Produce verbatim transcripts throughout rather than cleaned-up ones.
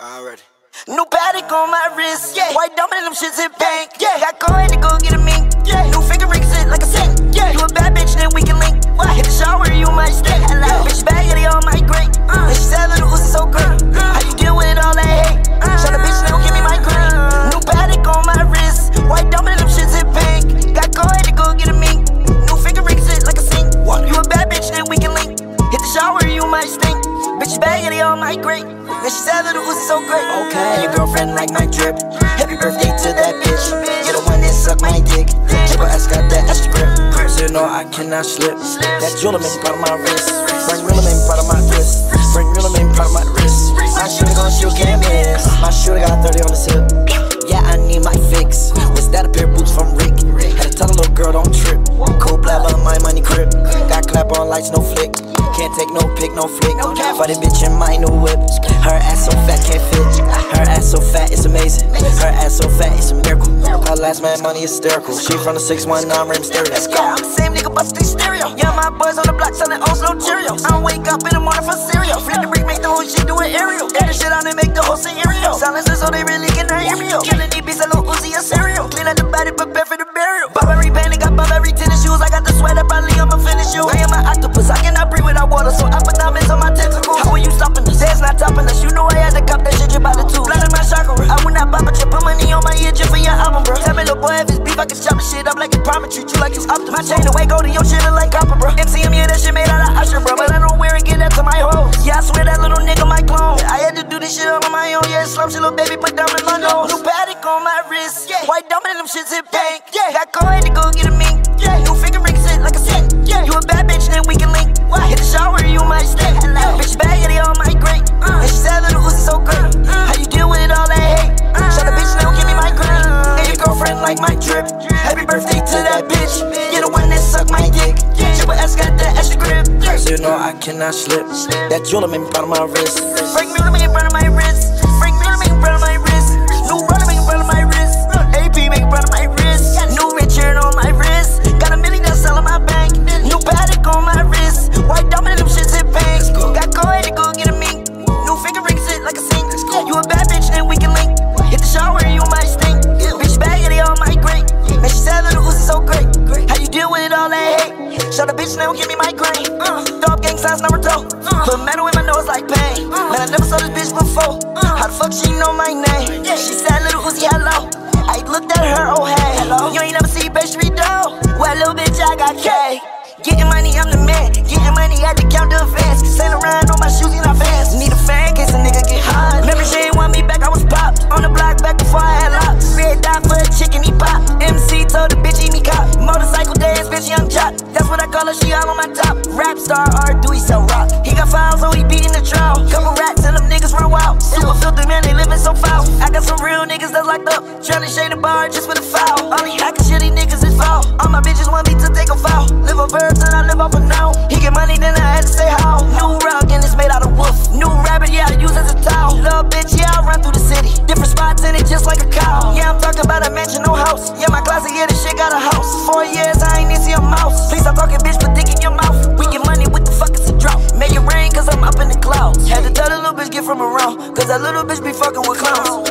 Already. New Patek on my wrist, yeah. White diamond and them shits in pink, yeah. Got coin to go get a mink, yeah. New finger ring sit like a sink, yeah. You a bad bitch, then we can link. What? Hit the shower, you might stink. Hello. Bitch bag, they all my great. Uh. And she said little Uzi so great. Uh. How you deal with all that hate? Uh. Shut a bitch, they don't give me my green. Uh. New Patek on my wrist, white diamond and them shits in pink. Got coin to go get a mink. New finger ring sit like a sink. What? You a bad bitch, then we can link. Hit the shower, you might stink. Bitch bag, they all my great. And she said little Uzi so great. Okay. And your girlfriend like my drip. Happy birthday to that bitch. You're the one that suck my dick. Triple S got that extra grip. So you know I cannot slip. That jewelry made part of my wrist. Bring real made part of my wrist. Bring real made part of my wrist. My shooter gon' shoot, can't miss. My shooter got thirty on the hip. Yeah, I need my fix. Was that a pair of boots from Rick? Had to tell a little girl don't trip. Cool blabber, my money crib. Got clap on lights, no flick. Can't take no pic, no flick. For the bitch in my new whip. Her ass so fat, can't fit. Her ass so fat, it's amazing. Her ass so fat, it's a miracle. Her last man money hysterical. She from the six one nine rim stereo. Let's go. I'm the same nigga bustin' stereo. Yeah, my boys on the block selling Oslo Cheerios. I wake up in the morning for cereal. Flip the brick, make the whole shit do an aerial. Air the shit out and make the whole scenario. Silencer so they really can hear me. Killing these beats, a little Uzi a cereal. Clean out the body, prepare for the burial. Burberry bandit, got Burberry tennis shoes. I got the sweat up, probably I'ma finish you. I am an octopus, I cannot breathe without water, so I put diamonds on my tentacles. How are you stopping us? It's not topping us. You know I had to cop that shit drip out the tube. Blood in my chakra. I would not pop a chip, put money on my ear just for your album, bro. Tell me, little boy, if it's beef, I can chop the shit up like it's promise. Treat you like it's up to my chain away, go to your shit look like copper, bro. M C M, yeah, that shit made out of Usher, bro. But I don't wear it, get that to my hoes. Yeah, I swear that little nigga my clone. I had to do this shit all on my own. Yeah, slump shit, little baby, put diamond in my nose. New Patek on my wrist, yeah. White diamond and them shits in pink, yeah. Got coin to go get a mink, yeah. New finger ring sit like a sink, yeah. You a bad bitch, then we can link. What? Hit the shower, you might stink. Hello. Bitch bag, they all my great. Uh. And she said little Uzi so great. Uh. How you deal with all that hate? Uh. Shut a bitch, they don't give me my green. Uh. And your girlfriend like my drip. Happy birthday to that bitch. You're the one that suck my dick. Triple S got that extra grip. So you know I cannot slip. That jewelry made me part of my wrist. Bring me to me in front of my wrist. Bring me to me in front of my wrist. New runner make in front of my wrist. A P make in front of my wrist. New Richard on my wrist. Got a million that's all in my bank. New Patek on my wrist. White diamond and them shits in pink. Got coin to go get a mink. New finger ring sit like a sink. You a bad bitch, then we can link. Hit the shower, you might stink. Bitch bag, they all my great. Man, she said little Uzi so great. How you deal with all that hate? Shut a bitch, they don't give me my grain. Uh, Throw up gang signs, number two. Uh, Put metal in my nose like pain. Uh, Man, I never saw this bitch before. Uh, How the fuck she know my name? Yeah. She said little Uzi, hello. I looked at her, oh hey. Hello. You ain't never see Bay Street though. Well, little bitch, I got K. Getting money, I'm the man. Getting money, I had to count the advance. Sail around on my shoes, you not fans. Need a fan, case a nigga get hot. Remember, she ain't want me back, I was popped. On the block back before I had locks. Red dot for a chicken, he pop. M C told the bitch, he me cop. Motorcycle dance, bitch, young chop. That's what I call her, she all on my top. Rap star, R, do he sell rock. He got files, so he beating the trial. Couple rats and them niggas run wild. Super filthy, man, they living so foul. I got some real niggas that's locked up. Tryna shade the bar just for the foul. All these hacking shitty niggas is foul. All my bitches want me to take a foul. Live a verb and I live off of now. He get money, then I had to say how. New rug and it's made out of wolf. New rabbit, yeah, I use as a towel. Little bitch, yeah, I run through the city. Different spots in it just like a cow. Yeah, I'm talking about a mansion, no house. Yeah, my closet, yeah, this shit got a house. Four years, I ain't even see a mouse. Please stop talking, bitch, put dick in your mouth. We get money, what the fuck is a drought? Make it rain, cause I'm up in the clouds. Had to tell the little bitch, get from around. Cause that little bitch be fucking with clowns.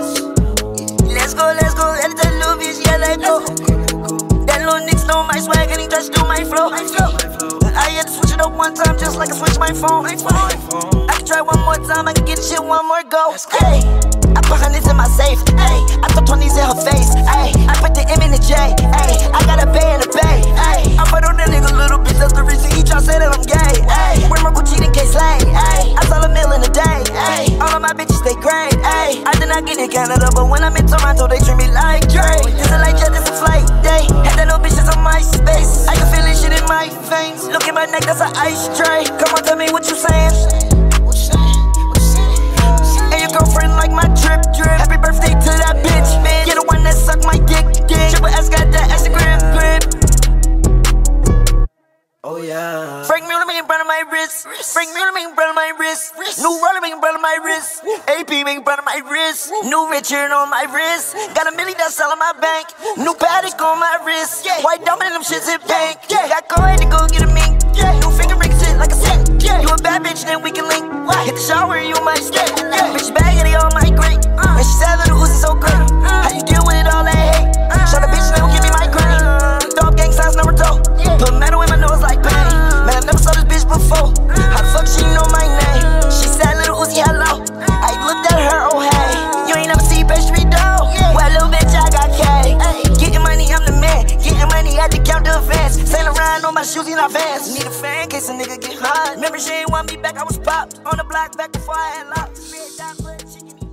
Let's go, let's go, let that little bitch, yeah, let go. That little nigga stole my swag and he touched through my flow. I had to switch it up one time just like I switched my phone. I can try one more time, I can get shit one more go. Hey, I put hundreds in my safe. Hey, I throw twenties in her face. Hey, I put the M in the J. Hey, I got a bay in the bay. Hey, I put on that nigga little bitch, that's the reason he try to say that I'm gay. Hey, wear my Gucci in case lane. Hey, I sell a meal in a day. Hey, all of my bitches stay great. Hey, I did not get in Canada, but when I'm in Toronto, they treat me like Dre. This is like jet, this is flight day. Had that little bitch that's on my space. I can feel this shit in my veins. Look at my neck, that's an ice tray. Come on, tell me what you saying. And your girlfriend like my drip drip. Happy birthday to that bitch, man. You're the one that suck my dick, dick. Triple S got that extra grip, grip. Oh yeah. Bring me to me in front of my wrist. Bring me to me in front of my wrist. New runner make in front of my wrist. A P make in front of my wrist. New Richard on my wrist. Got a million that's all in my bank. New Patek on my wrist. White diamond and them shits in pink. Got coin to go get a mink. New finger ring sit like a sink. You a bad bitch, then we can link. Hit the shower, you might stink. Bitch bag yeah, they all migrate. And she said little Uzi so great. How you deal with all that hate? Show the bitch, they don't give me migraine. Dog gang signs never told. Put metal in my nose like pain. Man, I never saw this bitch before. How the fuck she know my name? She said little Uzi hello. I looked at her, oh hey. You ain't never see pastry dough. Well, little bitch, I got K. Getting money, I'm the man. Getting money, had to count the advance. Sail around on my shoes in advance. Need a fan in case a nigga get hot. Remember she ain't want me back, I was popped on the block back before I had locked.